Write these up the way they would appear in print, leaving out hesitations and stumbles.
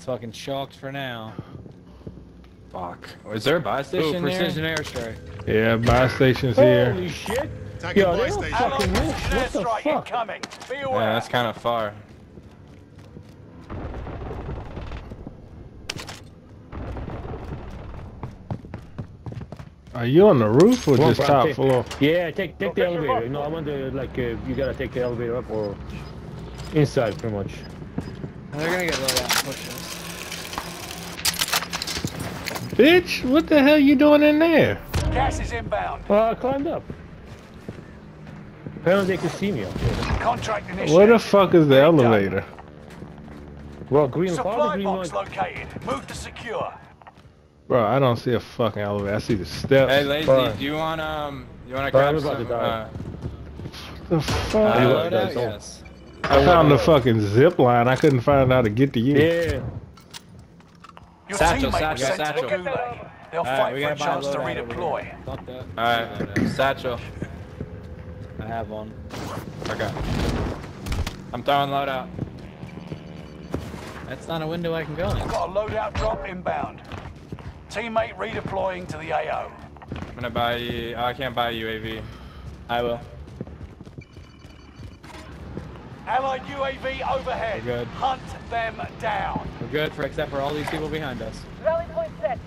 fucking shocked for now. Fuck. Is there a buy station Ooh, here? precision airstrike. Yeah, buy stations here. Holy shit! Attacking Yo, buy they don't station. fucking move. What the fuck? Incoming. Be aware. Yeah, that's kind of far. Are you on the roof or Come on, just bro, top take- floor? Yeah, take the elevator. No, I want to like you gotta take the elevator up or inside, pretty much. They're gonna get low out and push us. Bitch, what the hell you doing in there? Gas is inbound. I climbed up. Apparently they could see me up there. Contract initiated. Where the fuck is the elevator? Well, green Supply green box light. located. Move to secure. Bro, I don't see a fucking elevator. I see the steps. Hey, Lazy, Fine. do you want Fine, grab I'm about to some? die. The fuck? Loadout? that's all. Yes. I found the fucking zip line. I couldn't find out how to get to you. Yeah. Your Satchel, teammate was satchel, sent to the satchel. gulag. They'll Alright, fight we for a gotta buy a chance to loadout over redeploy. here. Fuck that. Alright, satchel. I have one. Okay. I'm throwing loadout. That's not a window I can go in. Got a loadout drop inbound. Teammate redeploying to the AO. I'm gonna buy you. Oh, I can't buy a UAV. I will. Allied UAV overhead. We're good. Hunt them down. We're good for except for all these people behind us. Rally point set.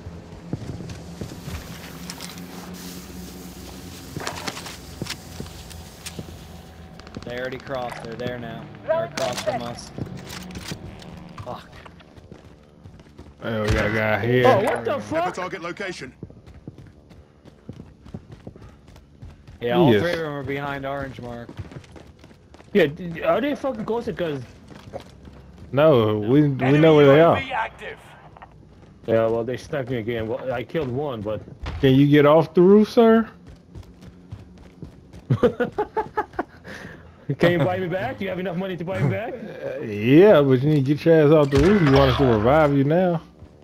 They already crossed. They're there now. They're across from us. Fuck. Oh, we got a guy here. Oh, what the At the fuck? target location. Yeah, all Yes. three of them are behind orange mark. Yeah, are they fucking closer? Cause No, we Enemy know where they are. UAV active. yeah, well they sniped me again. Well, I killed one, but Can you get off the roof, sir? can you buy me back? Do you have enough money to buy me back? Yeah, but you need to get your ass off the roof. You want us to revive you now?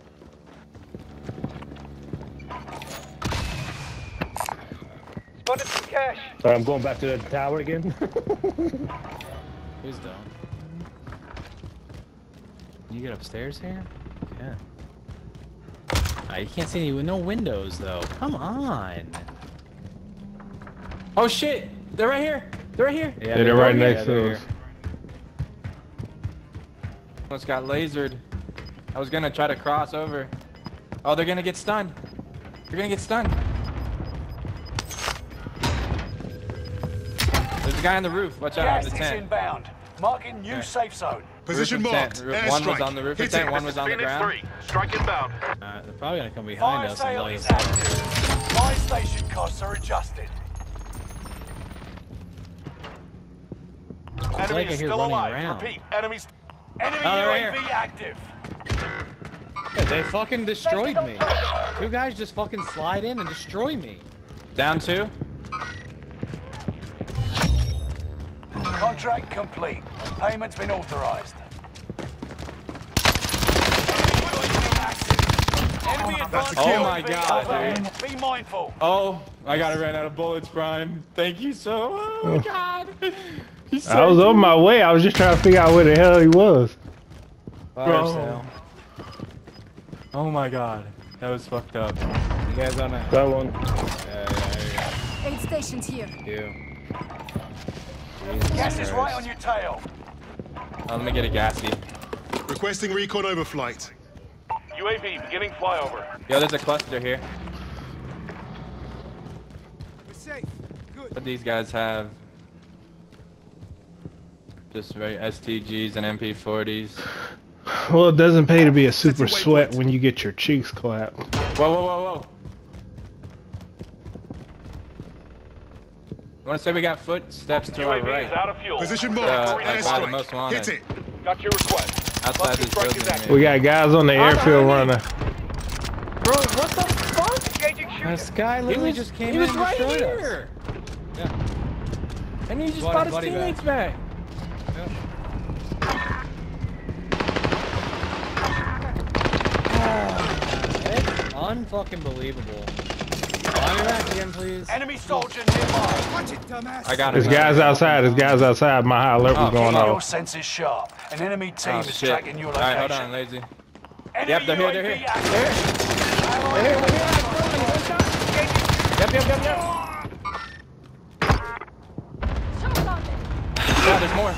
Spotted some cash. Sorry, I'm going back to the tower again. Who's down? Can you get upstairs here? Yeah. You can't see any no windows though. Come on. Oh shit! They're right here. They're right here. Yeah, they're right next they're to here. us. Almost got lasered. I was gonna try to cross over. Oh, they're gonna get stunned. They're gonna get stunned. There's a guy on the roof. Watch out, Gas the is tent. inbound. Marking new safe zone. Position Roof of marked. tent. One was on the Airstrike. roof of Hit tent, it. one was on the ground. Strike inbound. They're probably gonna come behind Fire us and sale lay is us out. active. Buy station costs are adjusted. It's like I hear running around. Enemies. Enemy Oh, they're UAV here. active. Yeah, they fucking destroyed me. Two guys just fucking slide in and destroy me. Down two. Contract complete. Payment's been authorized. Enemy That's advanced a kill. Oh my God, overhead. Be mindful. Oh, I gotta run out of bullets, Prime. Thank you so. Oh my God. He's I was on my way. I was just trying to figure out where the hell he was. Fire Bro. sale. Oh my God. That was fucked up. You guys on a That one. Aid stations here. you. Gas is right on your tail. Oh, let me get a gassy. Requesting recon overflight. UAV beginning flyover. Yo, there's a cluster here. We're safe. Good. What these guys have? Just very STGs and MP40s. Well, it doesn't pay to be a super That's a sweat waypoint. when you get your cheeks clapped. Whoa, whoa, whoa, whoa. I want to say we got footsteps to our UAV right. is out of fuel. Position marked. like by the most Airstrike. wanted. Hit it. Got your request. Outside this Strike is building. active. We got guys on the airfield running. Bro, what the fuck? Engaging shooter. This guy He literally was, just came he in was and right destroyed us. here. And he just Brought brought his his buddy teammates back. It's unfucking believable. Why are you back? again, please? Enemy soldier nearby. Watch it, dumbass. I got There's him. guys outside. There's guys outside. My high alert was going Keep your off. senses sharp. An enemy team Oh, is shit. tracking your All right, hold location. on, lazy. Enemy Yep, they're here, they're UAV here. active. Yep. God, there's more.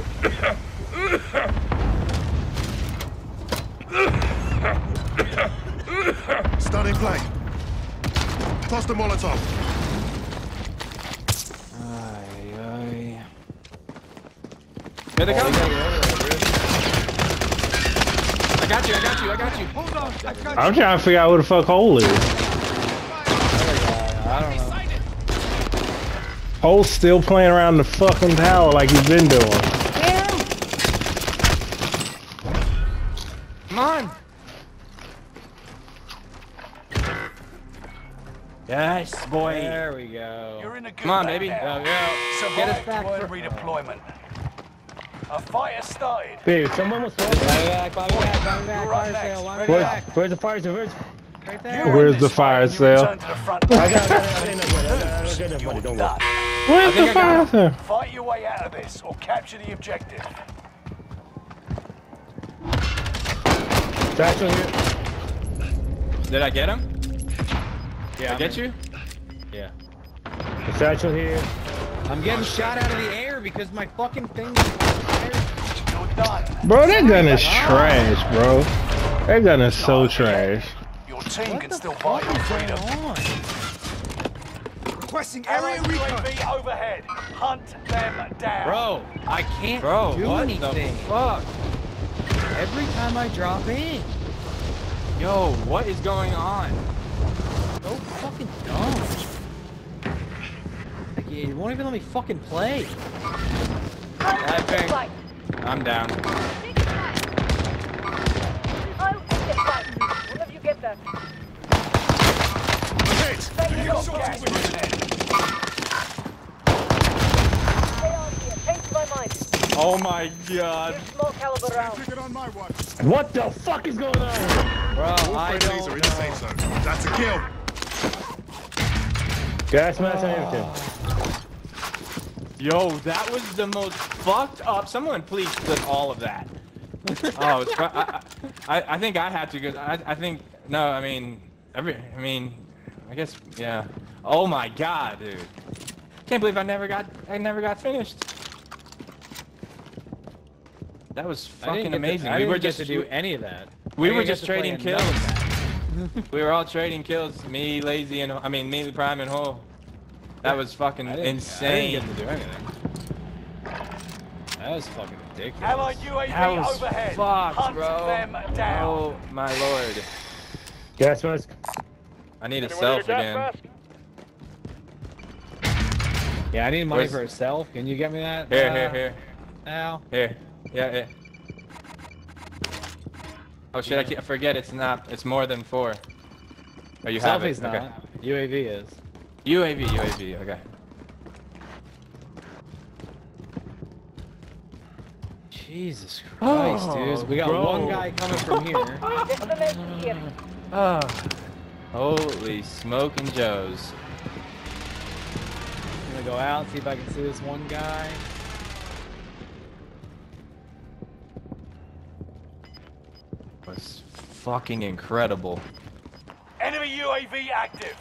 Stunning play. Toss the Molotov. Here they come. I got you. Hold on. I got I'm trying to figure out where the fuck Hole is. I don't know. Hole's still playing around the fucking tower like he's been doing. Come on. Yes, boy. There we go. You're in a good Come on, lane baby. now. Get us Survive back. deploy and redeployment. A fight has started. Babe, someone was talking. You're up next. Ready up. Where's the fire service? Right You're there. in Where's this the fight fire and you sale? return to the front. I got that money, don't worry. Done. Where's the fire sir? Fight your way out of this or capture the objective. Satchel here. Did I get him? Yeah, I get you? Yeah. The satchel here. I'm getting shot out of the air because my fucking thing is You're done. Bro, that gun is trash, bro. That gun is so trash. Your team can still fight your freedom. requesting Area area recon. UAV overhead. Hunt them down. Bro, I can't Bro, do what anything. the fuck? Every time I drop in. Yo, what is going on? So fucking dumb. Like, it won't even let me fucking play. Sniping. I'm down. I'll take it back. Whenever you get there. Hit. You got gas moving in. Stay on here. Change my mind. Oh my god. Use small caliber rounds. Took it on my watch. What the fuck is going on? Bro, All I friendlies are in the don't safe zone. That's a kill. Gas mask and everything. Yo, that was the most fucked up. Someone please clip all of that. Oh, it's, I think I had to because I think no. I mean I guess yeah. Oh my god, dude. Can't believe I never got finished. That was fucking amazing. I We were didn't get just to do any of that. we I were didn't get just to play trading none kills. of that. We were all trading kills. Me, Lazy, and me, Prime, and Hole. That was fucking insane. I didn't get to do anything. That was fucking ridiculous. Allied That UAV was overhead. fucked, Hunt bro. them down. Oh my lord. Gas mask. I need a self again. Yeah, I need money Where's- for a self. Can you get me that? Here. Now. Here. Yeah. Oh shit, I forget it's not. It's more than 4. Oh, you have it. Selfie's not. UAV is. UAV, okay. Jesus Christ, dude. We got bro. one guy coming from here. Destination here. Oh. Holy smoking Joes. I'm gonna go out, see if I can see this one guy. It was fucking incredible. Enemy UAV active.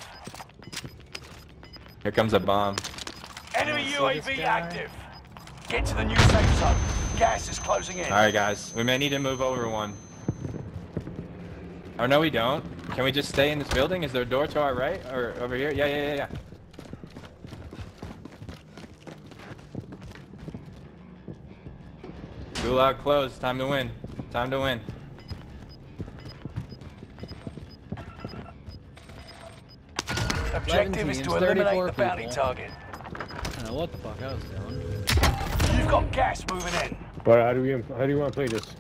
Here comes a bomb. Enemy see this UAV guy? active. Get to the new safe zone. Gas is closing in. Alright guys, we may need to move over one. Or no we don't. Can we just stay in this building? Is there a door to our right? Or over here? Yeah. Gulag closed. Time to win. Objective is 17, to eliminate 34 the bounty people. target. I don't know what the fuck I was doing. You've got gas moving in. But how do you want to play this?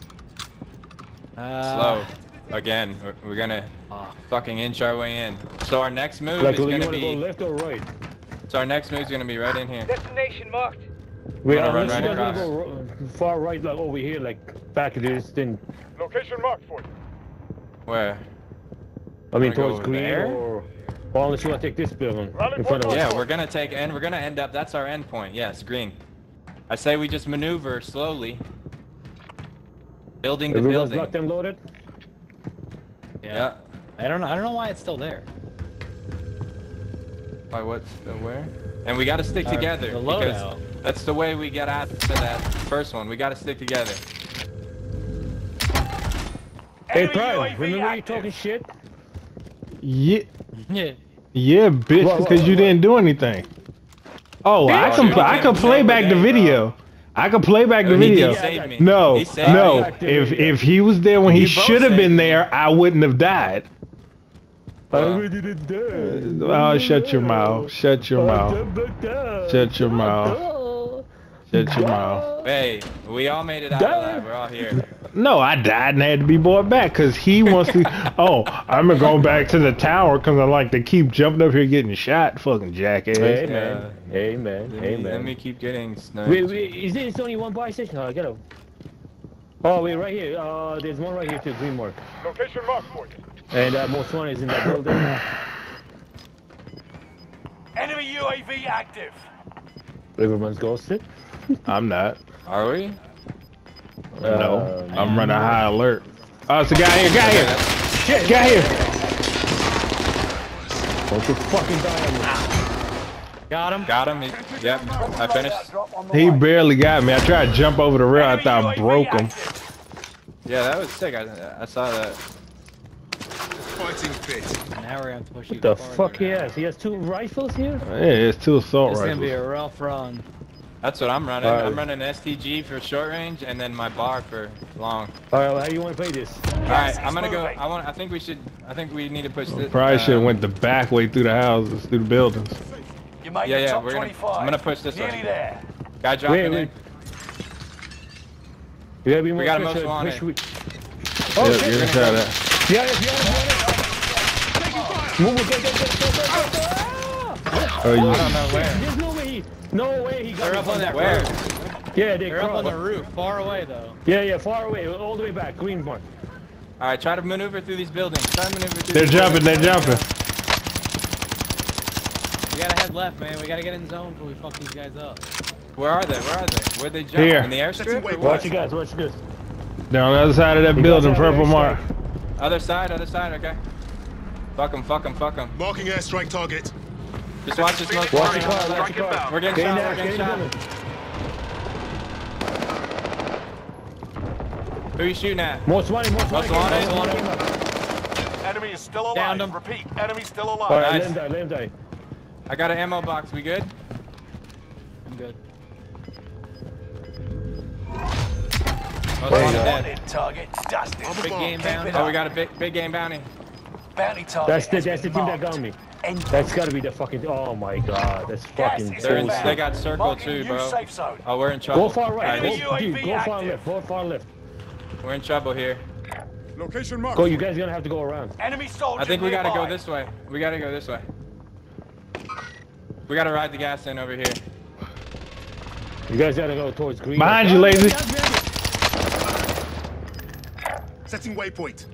Slow. Again. We're gonna fucking inch our way in. So our next move Like, is you gonna want to go be. left or right? So our next move is gonna be right in here. Destination marked. Wait, Wanna run unless you right guys want to go far right, like over here, like back of this, then Location marked for you. Where? I mean Wanna go towards green there? or Well, unless you want to take this building in front of us. Yeah, we're gonna take and we're gonna end up. That's our end point. Yes, green. I say we just maneuver slowly. Building to Everyone's building. locked and loaded. Yeah. I don't know why it's still there. By what's where? And we got to stick together the because loadout. that's the way we get out of that first one. We got to stick together. Hey, Enemy Prime, UAV remember you active. talking shit? Yeah, Yeah. yeah, bitch, Whoa, because whoa, you whoa. didn't do anything. Oh, I Bitch. can You I can didn't play know back the today, video. I can play back the He video. did save me. No, He saved no. me. If he was there when he You both should have saved been me. there, I wouldn't have died. I already did that. Oh, shut your mouth. Shut your mouth. Shut your mouth. Shut your mouth. Hey, we all made it out alive. We're all here. No, I died and had to be brought back because he wants to. Oh, I'm gonna go back to the tower because I like to keep jumping up here getting shot. Fucking jackass. Hey man, hey man, hey Let me man. keep getting sniped. Wait, is this only one buy station? Oh, get him. Oh wait, right here. There's one right here too, green mark. Location marked for you. And most one is in that building. Enemy UAV active. Everyone's ghosted. I'm not. Are we? No, I'm running high alert. Oh, it's a guy here. Guy here. Shit, guy here. Don't you fucking die on me. Got him. Got him. Yep. I finished. Drop on the He way. barely got me. I tried to jump over the rail. I Enemy thought I UAV broke him. active. Yeah, that was sick. I saw that. Fighting fit. Now we're gonna have to push you. What the farther fuck he now. has? He has 2 rifles here? Yeah, it's 2 assault It's gonna be rifles. a rough run. That's what I'm running. Alright. I'm running STG for short range and then my bar for long. Alright, well, how you want to play this? Alright, I'm gonna go. moving. I think we should. I think we need to push this. Probably should have went the back way through the houses, through the buildings. You made Yeah, the yeah, top we're gonna- 25. I'm gonna push this Nearly way. there. Guy dropping Wait. in. You gotta be more We got a aggressive. most wanted. Oh, Yeah, shit. you're gonna try that. Move, go. Oh, you. I don't know where. There's no way he got They're me up from on that Where? roof. Yeah, They're up on the roof, far away though. Yeah, far away, all the way back, green mark. Alright, try to maneuver through these buildings. Try to maneuver through. They're these jumping. buildings. They're jumping. We gotta head left, man. We gotta get in zone before we fuck these guys up. Where are they? Where are they? Where'd they jump? Here. In the airstrip? Or Watch what? Watch you guys, watch you guys. They're on the other side of that You building, guys have purple air mark. Other side, okay. Fuck them, fuck them, fuck them. Marking airstrike target. Just watch this most Watch wanted. your car, watch your car. We're getting Stay in shot, there, we're getting stay in shot. the building. Who are you shooting at? Most wanted. Most wanted. Enemy is still alive. Downed him. Repeat, enemy still alive. Alright, Nice. let him die. I got an ammo box, we good? I'm good. Most wanted dead. Wanted target dusted. On the Big mark. game Keep bounty. it Oh, up. we got a big game bounty. Bounty target. That's the has team been that got marked. me. End. That's gotta be the fucking, oh my god, that's Gas fucking is They're in, inbound. they got circled Marking too, new bro. safe zone. Oh, we're in trouble. Go far right, Alright, Enemy this- UAV dude, go far active. left, go far left. we're in trouble here. Location marked. Go, you guys gonna have to go around. Enemy soldier I think we gotta go nearby. this way. We gotta go this way. We gotta ride the gas in over here. You guys gotta go towards green. Behind you, lazy. Setting waypoint.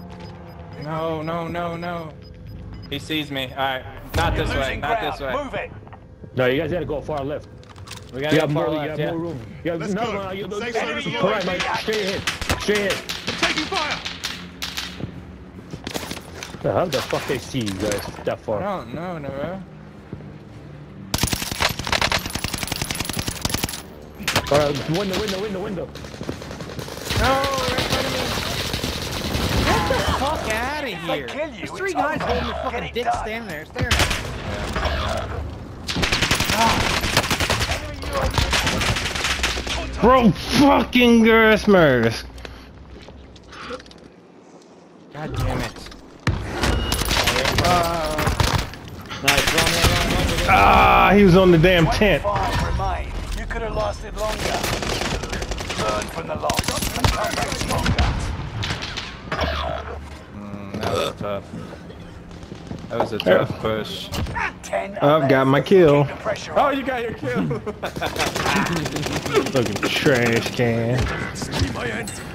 No. He sees me. Alright, not You're this way, losing not ground. this way. Move it. No, you guys gotta go far left. We gotta You go have far more, left, you have yeah. more room. You have, Let's no, go. no, you don't. Safe zone is Enemy Correct, alive. UAV Mike. Straight ahead. Straight ahead. Taking fire. How the fuck they see you guys that far? No, bro. Alright, window. No, right in front of me. Get the fuck out of If they here. kill you, There's it's 3 guys over. holding the Get fucking it dick done. standing there staring at me. Enemy UAV. Bro, fucking Gersmers. God damn it. Nice, run. Ah, he was on the damn tent. 25 remain. You could have lasted longer. Learn from the loss and come back stronger. That was tough. That was a tough push. 10 I've got my kill. Keep the pressure Oh, on. you got your kill. Fucking trash can. Keep my end.